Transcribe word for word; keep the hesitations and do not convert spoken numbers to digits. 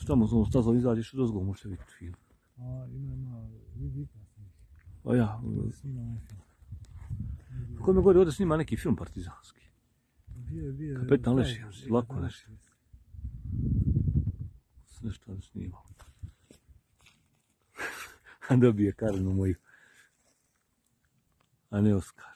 Tamo s ovom stazom izađeš i dozgo možete vidjeti film. A, ima, ima, vidi kasnije. A ja, Snima onaj film. kome god ovdje snima neki film partizanski. Bio je, bio je. Kapetan Lešić, lako Lešić. Sve što je snimao. A dobije Karinu moju. A ne Oskar.